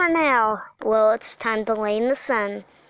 for now. Well, it's time to lay in the sun.